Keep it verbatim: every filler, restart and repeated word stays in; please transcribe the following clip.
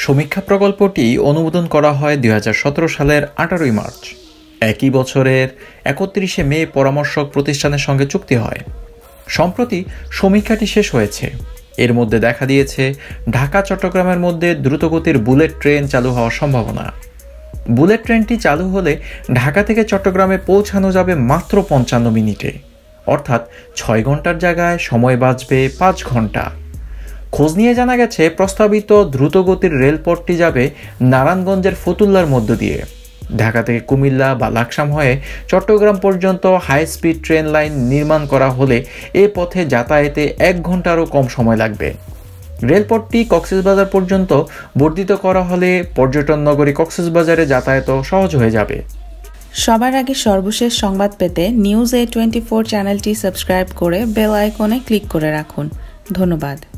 সমীক্ষা প্রকল্পটি অনুমোদন করা হয় দুই হাজার সতেরো সালের আঠারোই মার্চ। একই বছরের একত্রিশে মে পরামর্শক প্রতিষ্ঠানের সঙ্গে চুক্তি হয়। সম্প্রতি সমীক্ষাটি শেষ হয়েছে। এর মধ্যে দেখা দিয়েছে ঢাকা চট্টগ্রামের মধ্যে দ্রুতগতির বুলেট ট্রেন চালু হওয়ার সম্ভাবনা। বুলেট ট্রেনটি চালু হলে ঢাকা থেকে চট্টগ্রামে পৌঁছানো যাবে মাত্র পঞ্চান্ন মিনিটে, অর্থাৎ ছয় ঘন্টার জায়গায় সময় বাঁচবে পাঁচ ঘন্টা। খোঁজ নিয়ে জানা গেছে প্রস্তাবিত দ্রুতগতির রেলপথটি যাবে নারায়ণগঞ্জের ফতুল্লার মধ্য দিয়ে। ঢাকা থেকে কুমিল্লা বা লাকসাম হয়ে চট্টগ্রাম পর্যন্ত হাই স্পিড ট্রেন লাইন নির্মাণ করা হলে এ পথে যাতায়াতে এক ঘন্টারও কম সময় লাগবে। রেলপথটি কক্সবাজার পর্যন্ত বর্ধিত করা হলে পর্যটন নগরী কক্সবাজারে যাতায়াত সহজ হয়ে যাবে। সবার আগে সর্বশেষ সংবাদ পেতে নিউজ এ টোয়েন্টি ফোর চ্যানেলটি সাবস্ক্রাইব করে বেল আইকনে ক্লিক করে রাখুন। ধন্যবাদ।